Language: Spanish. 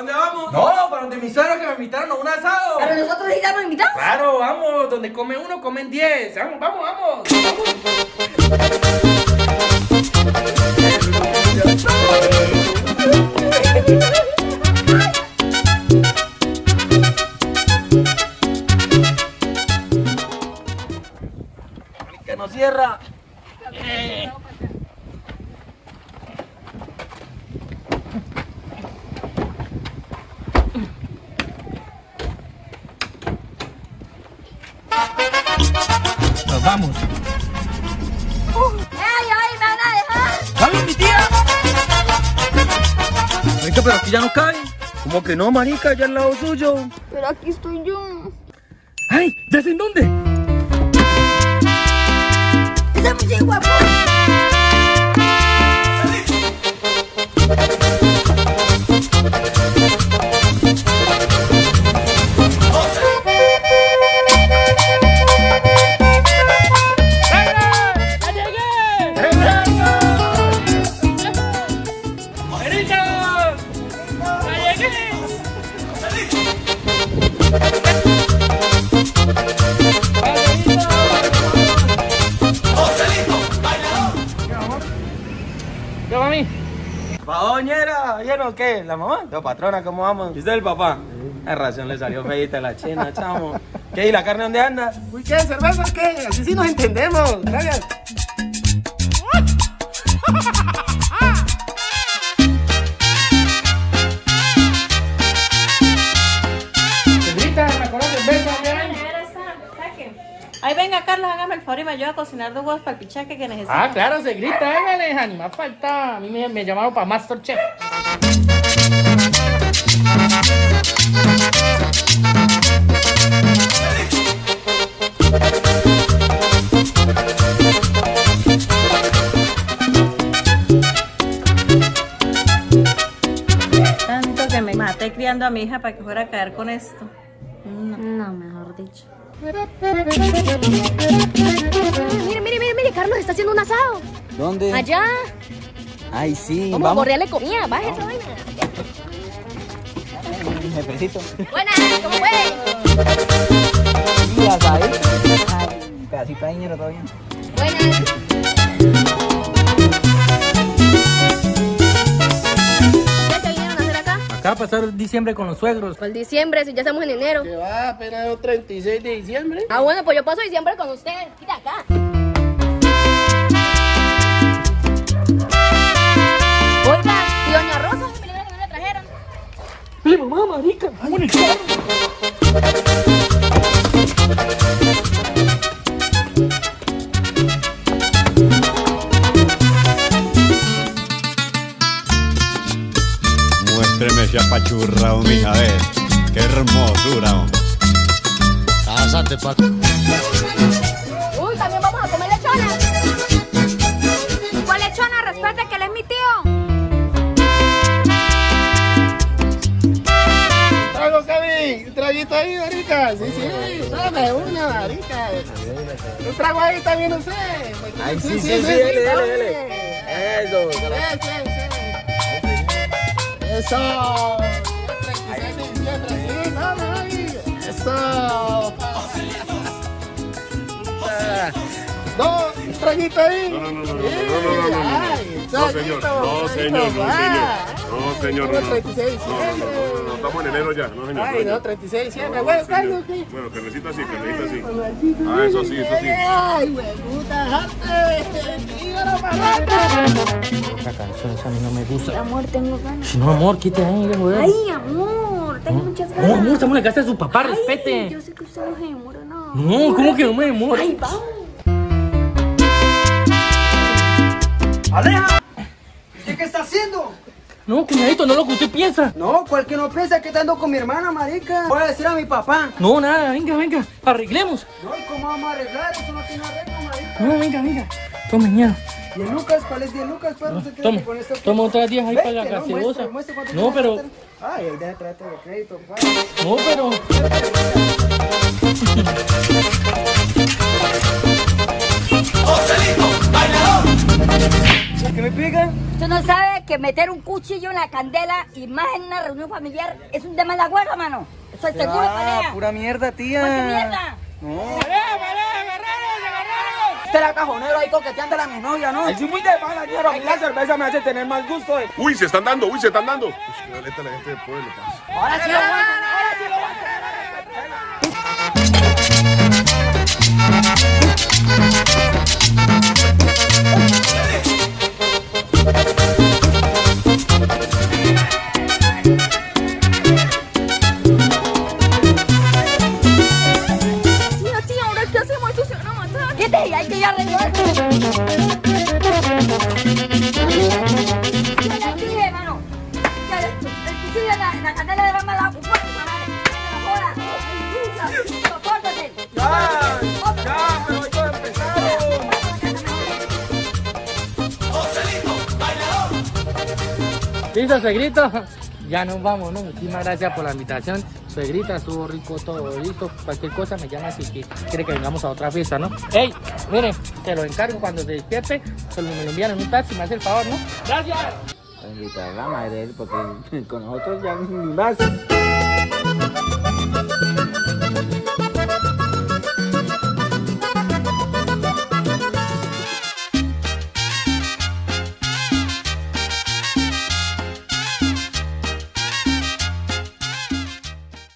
dónde vamos? No, para donde mis suegros que me invitaron a un asado. Pero nosotros sí ya nos invitamos. Claro, vamos, donde come uno, comen 10. Vamos, vamos, vamos. Que no cierra. Nos vamos. ¡Ay, ay, me van a dejar! ¡Vamos, mi tía! Marica, pero aquí ya no cae. ¿Cómo que no, marica? Ya al lado suyo. Pero aquí estoy yo. ¡Ay! ¿Ya sé en dónde? ¡Esa es muy guapo! ¿Qué, mami? ¿Paoñera? ¿Vieron qué? ¿La mamá? ¿La patrona? ¿Cómo vamos? ¿Viste el papá? La razón le salió feita la china, chamo. ¿Qué? ¿Y la carne dónde anda? Uy, ¿qué? ¿Cerveza o qué? Así sí nos entendemos. Gracias. Señorita, ¿me acuerdas del beso? Ay, venga, Carlos, hágame el favor y me ayuda a cocinar 2 huevos para el pichaque que necesito. Ah, claro, se grita, hágale, ni más falta. A mí me llamaron para Masterchef. Tanto que me maté criando a mi hija para que fuera a caer con esto. No, mejor dicho. Mire, Carlos está haciendo un asado. ¿Dónde? Allá. Ay, sí. Como vamos. corría le comía, baja esa vaina. Jefecito. Buenas, ¿cómo fue? Y asadito. Ay, pedacito de dinero todavía. Buenas. ¿Qué se vinieron a hacer acá? Acá a pasar diciembre con los suegros. Pues diciembre, si ya estamos en enero. Que va apenas el 36 de diciembre. Ah, bueno, pues yo paso diciembre con usted. Mira acá. Oiga, ¿y doña Rosa? ¿Qué película que no le trajeron? ¡Mi mamá, marica! ¡Vamos en el carro! Muéstreme ese apachurrado, mija, ve. ¡Qué hermosura, hombre! Cásate, Paco. Uy, también vamos a comer lechona. ¿Cuál lechona? Respete que él es mi tío. Trago, Cabi. Un traguito ahí, marica. Sí, sí. Dame una, marica. Un trago ahí también, no sé. Ay, sí, dele. Eso. Eso. Eso. No, un traguito ahí. No, señor. No, 36 de diciembre. no, estamos en enero ya, no, señor. Ay, no, 36 de diciembre. Bueno, Carlos, ¿qué? Bueno, carnecita así. Ah, eso sí. Ay, güey, puta, jate. Dígalo, marrata. La canción esa a mí no me gusta. Amor, tengo ganas. No, amor, quite ahí, joder. Ay, amor, tengo muchas ganas. No, amor, estamos en la casa de su papá, Ay, respete. yo sé que usted no se demora nada. No, ¿cómo que no me demoro? Ay, vamos. ¡Aleja! ¿Usted qué está haciendo? No, cuñadito, no es lo que usted piensa. No, cualquier no piensa que ando con mi hermana, marica. Voy a decir a mi papá. No, nada, venga, arreglemos. No, ¿y cómo vamos a arreglar? Eso no tiene arreglo, marica. No, venga. Toma, mañana. 10 lucas, ¿cuál es 10 lucas? Pues, no se Toma, con esto. toma otras 10 ahí para la Vete, no, gaseosa. muestre cuánto No, tiene pero... que meter. Ay, ahí déjate tratar de crédito, pues. No, pero... ¿Qué me pica? ¿Tú no sabes que meter un cuchillo en la candela y más en una reunión familiar es un tema de la huelga, mano? Eso es seguro, pelea. Pura mierda, tía. ¿Por qué mierda? No. Este era cajonero ahí coqueteando a mi novia, ¿no? Ay, sí, muy de mala, ñero. A mí la cerveza me hace tener más gusto. Uy, se están dando, uy, se están dando. Uy, qué boleta la gente del pueblo, parce. Ahora sí lo aguanto, ahora sí lo Tía, ¿ahora qué hacemos? Eso se van a matar. ¿Qué te? Hay que ir a arreglar. Yo le dije, hermano, que el cuchillo en la candela de rama la ocupa. Sopórtate. Ya, pero yo he empezado. Listo, suegrito. Ya nos vamos, ¿no? Muchísimas gracias por la invitación. Suegrita, estuvo rico todo, listo. Cualquier cosa me llama si quiere que vengamos a otra fiesta, ¿no? ¡Ey! Mire, te lo encargo cuando se despierte. Me lo envían en un taxi, me hace el favor, ¿no? ¡Gracias! Invitar a la madre de él porque con nosotros ya ni más.